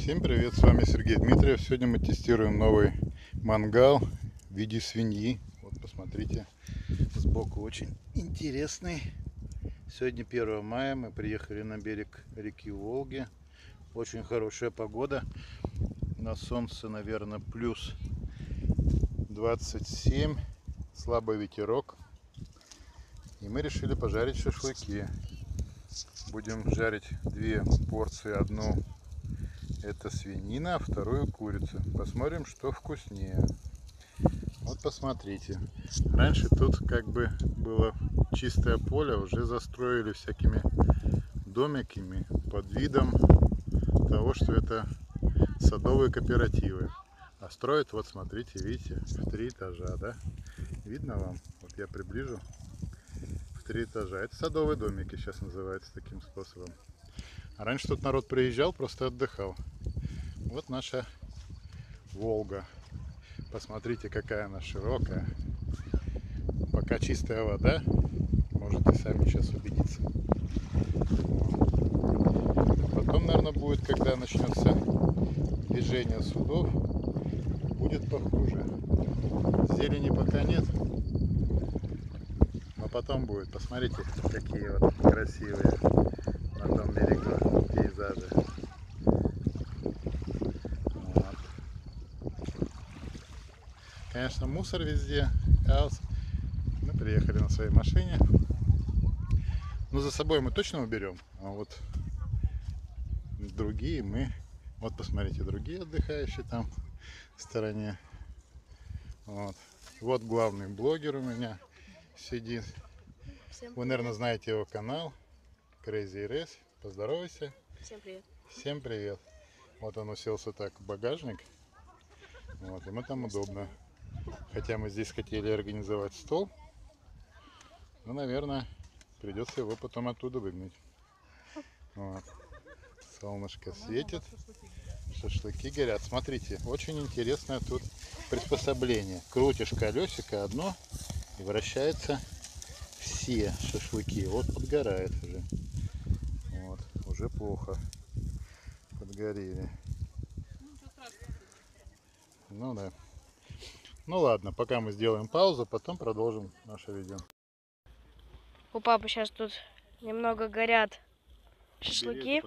Всем привет, с вами Сергей Дмитриев. Сегодня мы тестируем новый мангал в виде свиньи. Вот посмотрите, сбоку очень интересный. Сегодня 1 мая, мы приехали на берег реки Волги. Очень хорошая погода. На солнце, наверное, плюс 27, слабый ветерок. И мы решили пожарить шашлыки. Будем жарить 2 порции, одну это свинина, а вторую курица. Посмотрим, что вкуснее. Вот посмотрите. Раньше тут как бы было чистое поле, уже застроили всякими домиками под видом того, что это садовые кооперативы. А строят, вот смотрите, видите, в 3 этажа, да? Видно вам? Вот я приближу. В 3 этажа. Это садовые домики сейчас называются таким способом. А раньше тут народ приезжал, просто отдыхал. Вот наша Волга. Посмотрите, какая она широкая. Пока чистая вода. Можете сами сейчас убедиться. Потом, наверное, будет, когда начнется движение судов, будет похуже. Зелени пока нет. Но потом будет. Посмотрите, какие вот красивые на том берегу пейзажи. Конечно, мусор везде, хаос. Мы приехали на своей машине. Но за собой мы точно уберем. А вот другие мы... Вот посмотрите, другие отдыхающие там в стороне. Вот главный блогер у меня сидит. Вы, наверное, знаете его канал. Crazy Race. Поздоровайся. Всем привет. Всем привет. Вот он уселся так в багажник. Вот, ему там удобно. Хотя мы здесь хотели организовать стол. Но, наверное, придется его потом оттуда выгнать. Вот. Солнышко светит. Шашлыки горят. Смотрите, очень интересное тут приспособление. Крутишь колесико одно и вращается все шашлыки. Вот подгорает уже. Вот, уже плохо. Подгорели. Ну да. Ну ладно, пока мы сделаем паузу, потом продолжим наше видео. У папы сейчас тут немного горят шашлыки.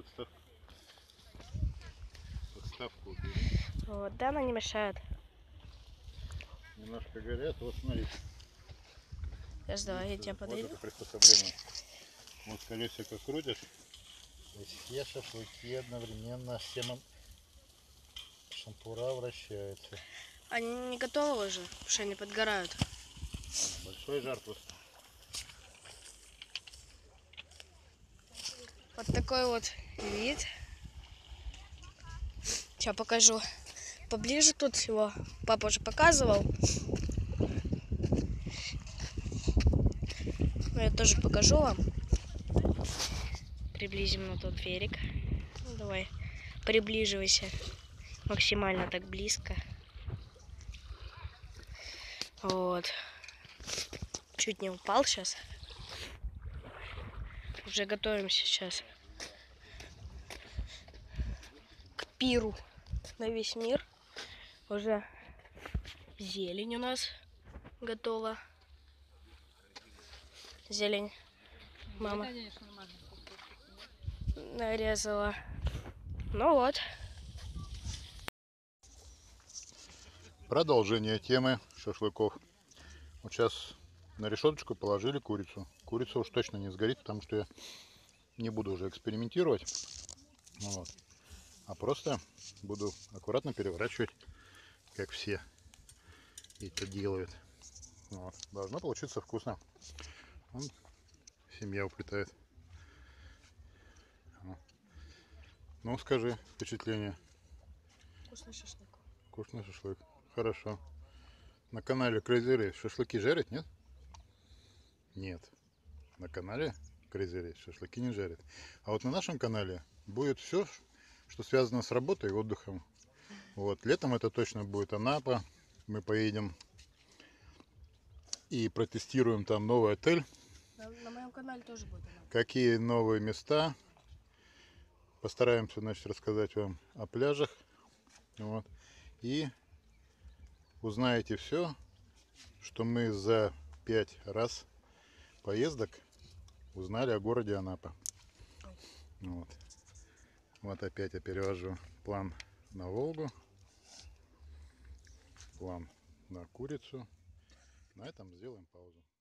Подставку убери. Вот, да, она не мешает. Немножко горят. Вот смотрите. Сейчас давай, я тебя подойду. Вот это приспособление. Вот колесико крутишь, и все шашлыки одновременно, все шампура вращаются. Они не готовы уже, потому что они подгорают. Большой жар просто. Вот такой вот вид. Сейчас покажу поближе тут его. Папа уже показывал. Но я тоже покажу вам. Приблизим на тот берег. Ну, давай, приближивайся максимально так близко. Вот. Чуть не упал сейчас. Уже готовимся сейчас к пиру на весь мир. Уже зелень у нас готова. Зелень мама нарезала. Ну вот. Продолжение темы шашлыков. Вот сейчас на решеточку положили курицу. Курица уж точно не сгорит, потому что я не буду уже экспериментировать. Вот. А просто буду аккуратно переворачивать, как все это делают. Вот. Должно получиться вкусно. Вон, семья уплетает. Вот. Ну, скажи впечатление. Вкусный шашлык. Вкусный шашлык. Хорошо. На канале Crazy Race шашлыки жарят, нет? Нет. На канале Crazy Race шашлыки не жарят. А вот на нашем канале будет все, что связано с работой и отдыхом. Вот. Летом это точно будет Анапа. Мы поедем и протестируем там новый отель. На моем канале тоже будет. Какие новые места. Постараемся, значит, рассказать вам о пляжах. Вот. И узнаете все, что мы за 5 раз поездок узнали о городе Анапа. Вот. Вот опять я перевожу план на Волгу, план на курицу. На этом сделаем паузу.